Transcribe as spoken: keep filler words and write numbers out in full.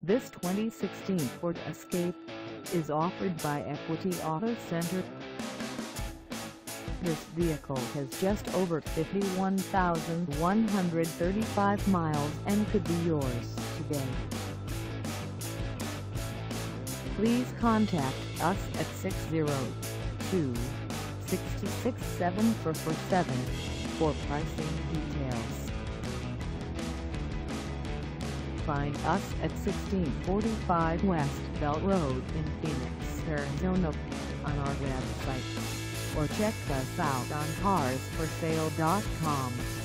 This twenty sixteen Ford Escape is offered by Equity Auto Center. This vehicle has just over fifty-one thousand one hundred thirty-five miles and could be yours today. Please contact us at six zero two, six six seven, four four seven for pricing details. Find us at sixteen forty-five West Bell Road in Phoenix, Arizona on our website, or check us out on cars for sale dot com.